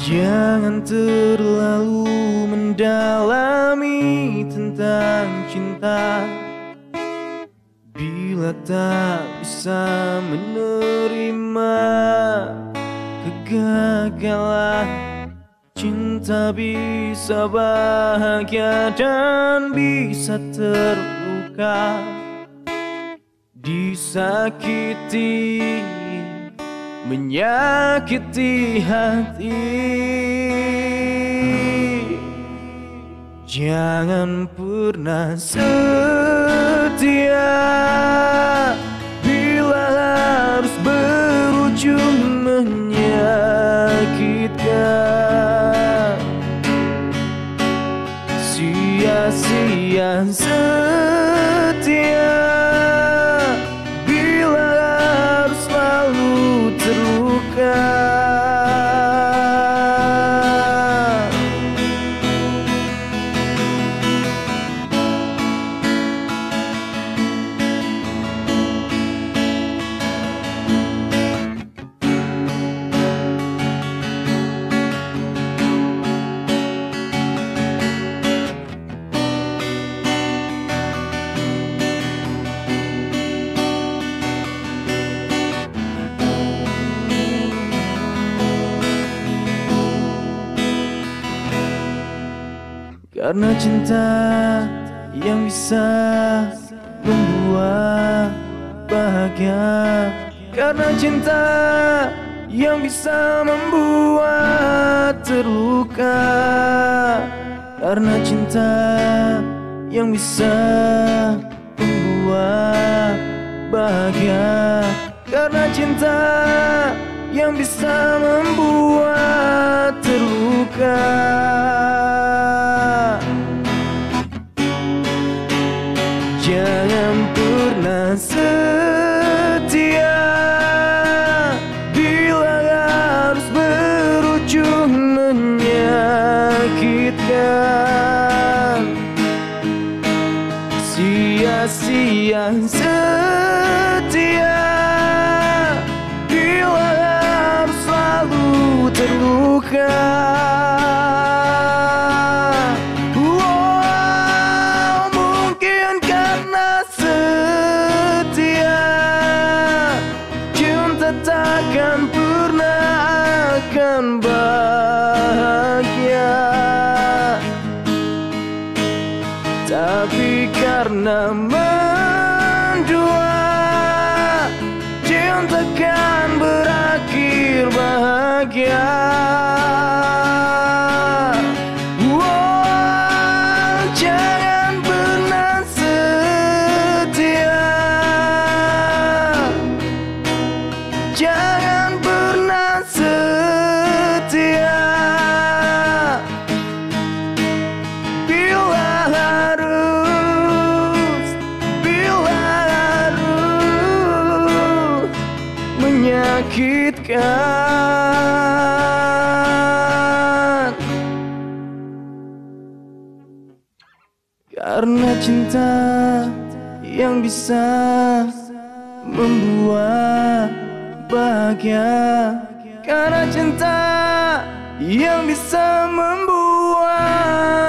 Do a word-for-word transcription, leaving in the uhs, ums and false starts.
Jangan terlalu mendalami tentang cinta bila tak bisa menerima kegagalan. Cinta bisa bahagia dan bisa terluka, disakiti, menyakiti hati. Jangan pernah setia bila harus berujung menyakitkan. Sia-sia setia bila harus selalu terluka. Karena cinta yang bisa membuat bahagia, karena cinta yang bisa membuat terluka, karena cinta yang bisa membuat bahagia, karena cinta yang bisa membuat terluka. Jangan pernah setia bila harus berujung menyakitkan. Sia-sia setia bila harus selalu terluka. Takkan pernah akan bahagia, tapi karena mendua cinta kan berakhir bahagia. Wow, jangan pernah setia, jangan pernah setia bila harus, bila harus menyakitkan. Karena cinta yang bisa membuat bahagia, karena cinta yang bisa membuat